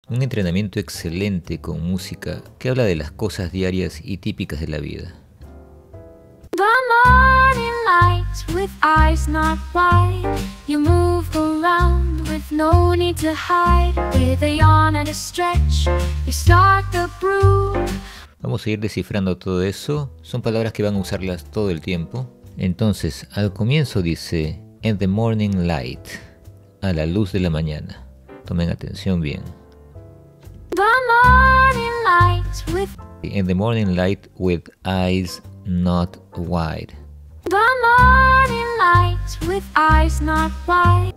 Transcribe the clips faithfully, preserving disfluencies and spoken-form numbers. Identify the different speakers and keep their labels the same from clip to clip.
Speaker 1: Un entrenamiento excelente con música que habla de las cosas diarias y típicas de la vida.
Speaker 2: The morning light with eyes not wide. You move around with no need to hide. With a yawn and a stretch, you start the brew.
Speaker 1: Vamos a ir descifrando todo eso. Son palabras que van a usarlas todo el tiempo. Entonces, al comienzo dice in the morning light, a la luz de la mañana. Tomen atención bien.
Speaker 2: The morning light with
Speaker 1: In the morning light with eyes not wide.
Speaker 2: The morning light with eyes not wide.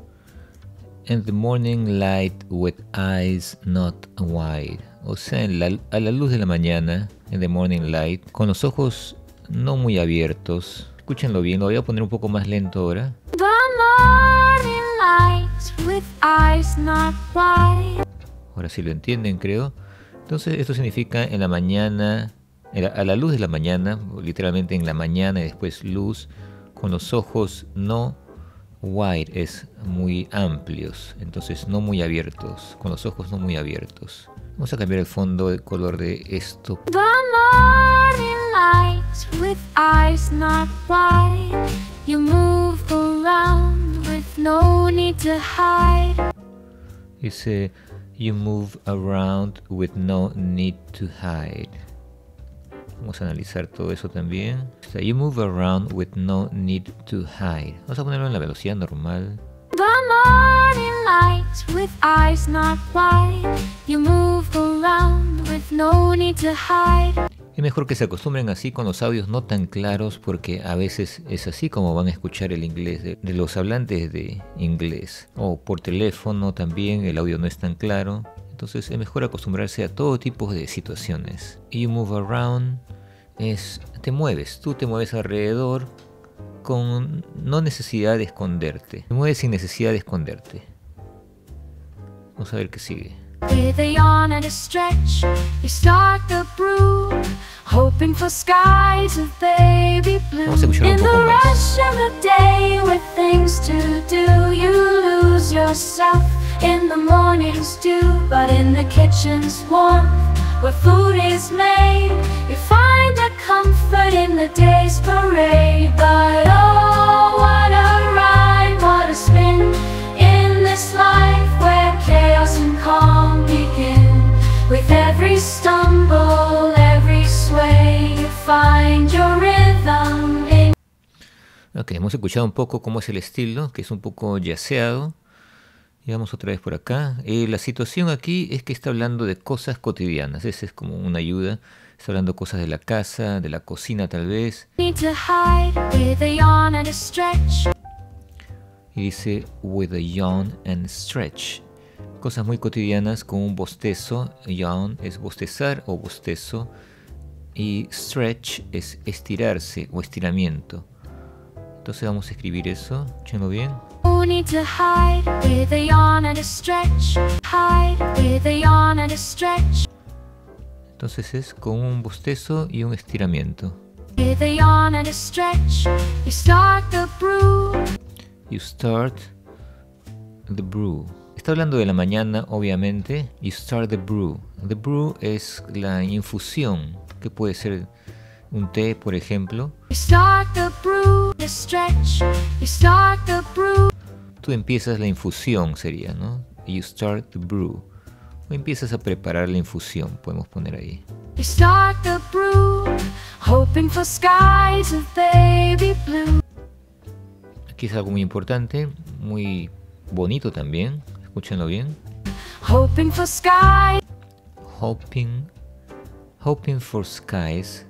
Speaker 1: In the morning light with eyes not wide. O sea, en la, a la luz de la mañana, in the morning light, con los ojos no muy abiertos. Escúchenlo bien, lo voy a poner un poco más lento ahora.
Speaker 2: The morning light with eyes not wide.
Speaker 1: Ahora sí lo entienden, creo. Entonces esto significa en la mañana, en la, a la luz de la mañana, literalmente en la mañana y después luz, con los ojos no wide, es muy amplios, entonces no muy abiertos, con los ojos no muy abiertos. Vamos a cambiar el fondo de color de esto.
Speaker 2: The morning light with eyes not wide. You move around with no need to hide.
Speaker 1: Dice, you move around with no need to hide. Vamos a analizar todo eso también. O sea, you move around with no need to hide. Vamos a ponerlo en la velocidad normal.
Speaker 2: The morning light with eyes not wide. You move around with no need to hide.
Speaker 1: Es mejor que se acostumbren así con los audios no tan claros, porque a veces es así como van a escuchar el inglés de, de los hablantes de inglés. O por teléfono también el audio no es tan claro. Entonces es mejor acostumbrarse a todo tipo de situaciones. You move around es te mueves, tú te mueves alrededor con no necesidad de esconderte. Te mueves sin necesidad de esconderte. Vamos a ver qué sigue.
Speaker 2: With a yawn and a stretch, you start the brew, hoping for skies of baby blue.
Speaker 1: Vamos a escucharlo
Speaker 2: In
Speaker 1: un
Speaker 2: the
Speaker 1: poco más.
Speaker 2: rush of the day with things to do, you lose yourself in the morning's dew. But in the kitchen's warmth, where food is made, you find a comfort in the day's parade. But oh, what a rhyme, what a spin in this life where chaos and calm begin. With every stumble, every sway, you find your rhythm in.
Speaker 1: Ok, hemos escuchado un poco cómo es el estilo, que es un poco yaceado. Y vamos otra vez por acá. Eh, la situación aquí es que está hablando de cosas cotidianas. Esa es como una ayuda. Está hablando de cosas de la casa, de la cocina tal vez.
Speaker 2: Need to hide with a yawn and a stretch.
Speaker 1: Y dice, with a yawn and stretch. Cosas muy cotidianas con un bostezo. Yawn es bostezar o bostezo. Y stretch es estirarse o estiramiento. Entonces vamos a escribir eso. Escúchenlo bien.
Speaker 2: No need to hide with a yawn and a stretch. Hide with a yawn and a stretch.
Speaker 1: Entonces es con un bostezo y un estiramiento.
Speaker 2: With a yawn and a stretch, you start the brew.
Speaker 1: You start the brew. Está hablando de la mañana, obviamente. You start the brew. The brew es la infusión, que puede ser un té, por ejemplo.
Speaker 2: You start the brew, the stretch. You start the brew.
Speaker 1: Tú empiezas la infusión, sería, ¿no? You start the brew. O empiezas a preparar la infusión, podemos poner ahí.
Speaker 2: You start the brew, hoping for skies of baby blue.
Speaker 1: Aquí es algo muy importante, muy bonito también. Escúchenlo bien.
Speaker 2: Hoping for skies.
Speaker 1: Hoping, hoping for skies.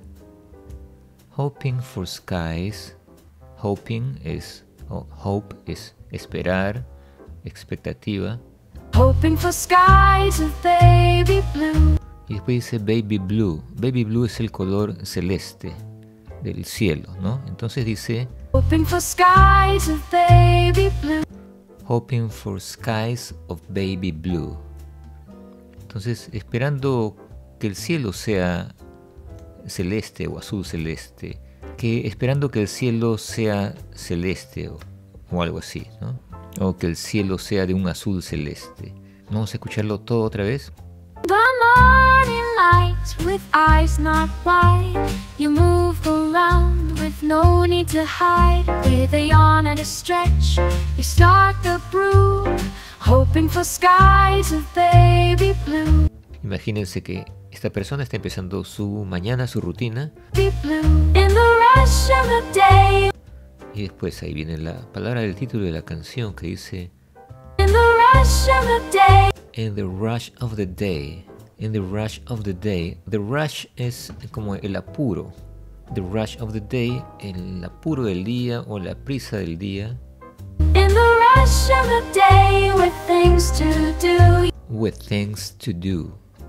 Speaker 1: Hoping for skies. Hoping es, oh, hope es esperar, expectativa.
Speaker 2: Hoping for skies of baby blue.
Speaker 1: Y después dice baby blue. Baby blue es el color celeste del cielo, ¿no? Entonces dice
Speaker 2: Hoping for skies of baby blue.
Speaker 1: hoping for skies of baby blue. Entonces, esperando que el cielo sea celeste o azul celeste, que esperando que el cielo sea celeste o, o algo así, ¿no? O que el cielo sea de un azul celeste. Vamos a escucharlo todo otra vez.
Speaker 2: The morning light with eyes not wide. You move around with no need to hide. With a yawn and a stretch, you start the brew, hoping for skies of baby blue.
Speaker 1: Imagínense que esta persona está empezando su mañana, su rutina.
Speaker 2: Baby blue. In the rush of the day.
Speaker 1: Y después ahí viene la palabra del título de la canción que dice
Speaker 2: In the rush of the day.
Speaker 1: In the rush of the day. In the rush of the day. The rush es como el apuro. The rush of the day, el apuro del día o la prisa del día.
Speaker 2: In the rush of the day with things to do.
Speaker 1: With things to do.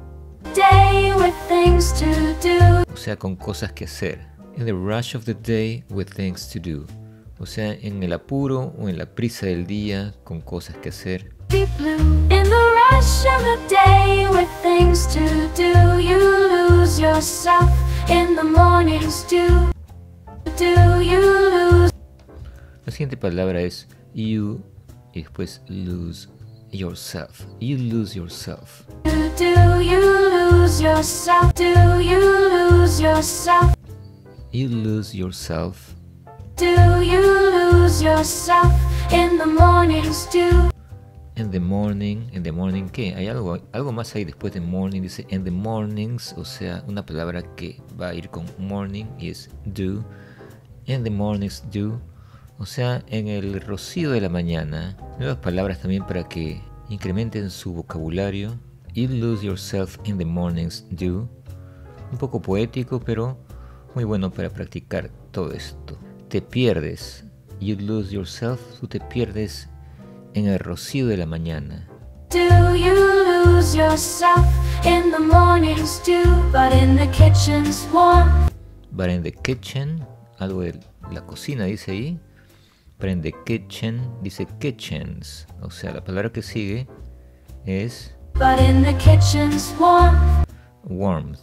Speaker 2: Day with things to do.
Speaker 1: O sea, con cosas que hacer. In the rush of the day with things to do. O sea, en el apuro o en la prisa del día con cosas que hacer.
Speaker 2: In the rush of the day with things to do, you lose yourself in the morning's dew. Do you lose?
Speaker 1: La siguiente palabra es you y después lose yourself. You lose yourself.
Speaker 2: Do you lose yourself? Do you lose yourself?
Speaker 1: You lose yourself.
Speaker 2: Do you lose yourself in the morning's dew?
Speaker 1: In the morning, in the morning, ¿qué? Hay algo, algo más ahí después de morning, dice in the mornings, o sea, una palabra que va a ir con morning y es do. In the mornings, do. O sea, en el rocío de la mañana. Nuevas palabras también para que incrementen su vocabulario. You lose yourself in the mornings, do. Un poco poético, pero muy bueno para practicar todo esto. Te pierdes. You lose yourself. Tú te pierdes en el rocío de la mañana.
Speaker 2: Do you lose yourself in the morning's dew, but in the kitchen's warm?
Speaker 1: But in the kitchen, algo de la cocina dice ahí. But in the kitchen, dice kitchens. O sea, la palabra que sigue es
Speaker 2: But in the kitchen's warm.
Speaker 1: warmth.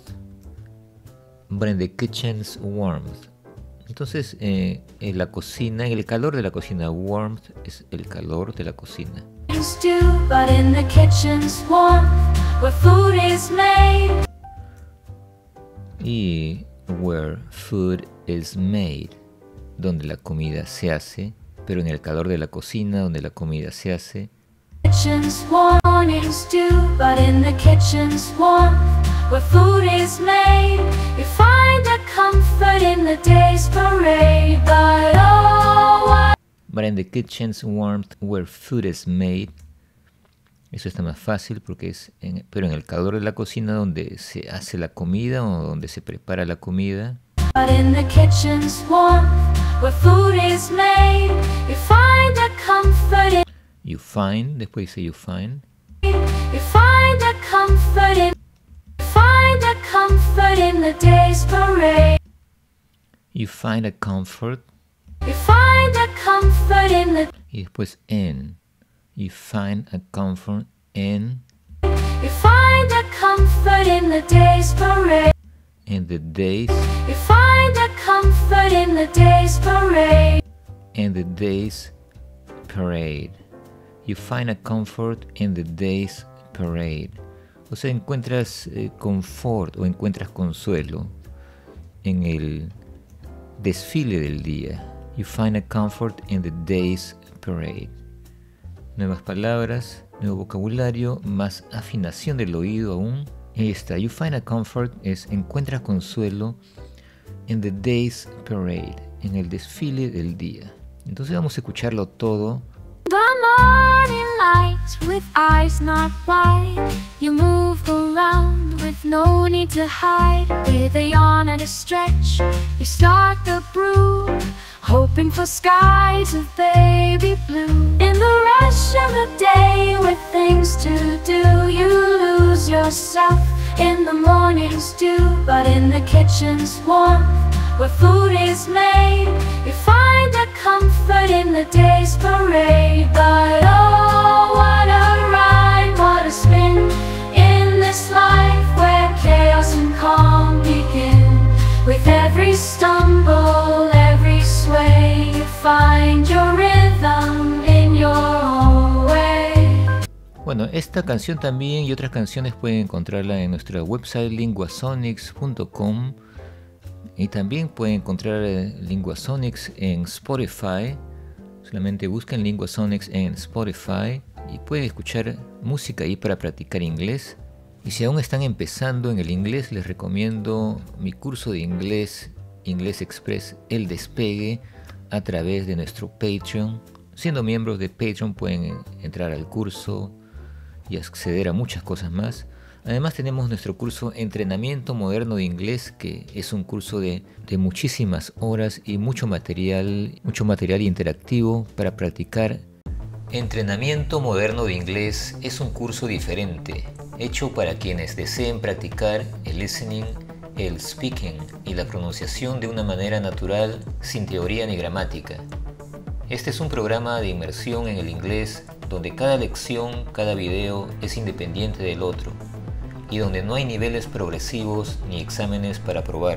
Speaker 1: But in the kitchen's warmth. Entonces, eh, en la cocina, en el calor de la cocina, warmth es el calor de la cocina.
Speaker 2: Stew, but in the kitchen's warm, where food is made.
Speaker 1: Y where food is made, donde la comida se hace, pero en el calor de la cocina, donde la comida se hace.
Speaker 2: Kitchen's warm, morning stew, but in the kitchen's warm, where food is made. You find a comfort in the day's parade, but oh, what?
Speaker 1: But in the kitchen's warmth, where food is made. Eso está más fácil porque es, en, pero en el calor de la cocina donde se hace la comida o donde se prepara la comida.
Speaker 2: But in the kitchen's warm, where food is made, you find a comfort in.
Speaker 1: You find, después dice you find.
Speaker 2: You find a comfort in. You find a comfort in the day's parade.
Speaker 1: You find a comfort.
Speaker 2: You find a comfort in the.
Speaker 1: Y después in. You find a comfort in.
Speaker 2: You find a comfort in the day's parade.
Speaker 1: In the days.
Speaker 2: You find a comfort in the day's parade.
Speaker 1: In the days parade. You find a comfort in the day's parade. O sea, encuentras eh, confort o encuentras consuelo en el desfile del día. You find a comfort in the day's parade. Nuevas palabras, nuevo vocabulario, más afinación del oído aún. Ahí está. You find a comfort es encuentras consuelo in the day's parade, en el desfile del día. Entonces vamos a escucharlo todo.
Speaker 2: The morning light with eyes not wide. You move around with no need to hide. With a yawn and a stretch, you start the brew, hoping for skies of baby blue. In the rush of the day with things to do, you lose yourself in the morning's dew. But in the kitchen's warm, where food is made, you find a comfort in the day's parade. But oh, what a ride, what a spin in this life where chaos and calm begin. With every stumble, every sway, you find your rhythm in your own way.
Speaker 1: Bueno, esta canción también y otras canciones pueden encontrarla en nuestra website linguasonics punto com y también pueden encontrar Linguasonics en Spotify. Solamente busquen Linguasonics en Spotify y pueden escuchar música ahí para practicar inglés. Y si aún están empezando en el inglés, les recomiendo mi curso de inglés, Inglés Express, El Despegue, a través de nuestro Patreon. Siendo miembros de Patreon pueden entrar al curso y acceder a muchas cosas más. Además tenemos nuestro curso Entrenamiento Moderno de Inglés, que es un curso de, de muchísimas horas y mucho material, mucho material interactivo para practicar. Entrenamiento Moderno de Inglés es un curso diferente, hecho para quienes deseen practicar el listening, el speaking y la pronunciación de una manera natural, sin teoría ni gramática. Este es un programa de inmersión en el inglés donde cada lección, cada video es independiente del otro y donde no hay niveles progresivos ni exámenes para probar.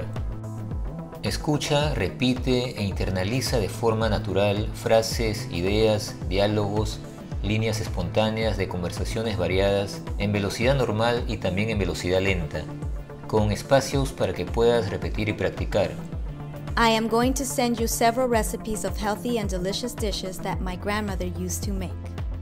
Speaker 1: Escucha, repite e internaliza de forma natural frases, ideas, diálogos, líneas espontáneas de conversaciones variadas en velocidad normal y también en velocidad lenta, con espacios para que puedas repetir y practicar.
Speaker 3: I am going to send you several recipes of healthy and delicious dishes that my grandmother used to make.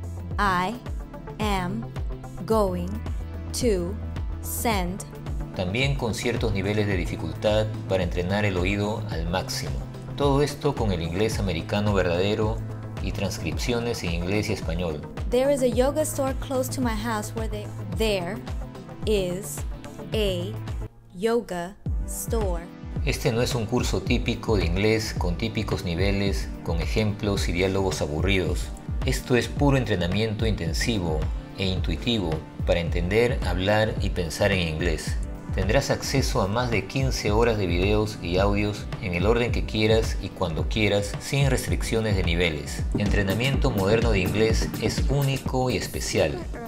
Speaker 3: I am going to send.
Speaker 1: También con ciertos niveles de dificultad para entrenar el oído al máximo. Todo esto con el inglés americano verdadero y transcripciones en inglés y español.
Speaker 3: There is a yoga store close to my house where they there is a yoga store.
Speaker 1: Este no es un curso típico de inglés con típicos niveles, con ejemplos y diálogos aburridos. Esto es puro entrenamiento intensivo e intuitivo para entender, hablar y pensar en inglés. Tendrás acceso a más de quince horas de videos y audios en el orden que quieras y cuando quieras, sin restricciones de niveles. Entrenamiento Moderno de Inglés es único y especial.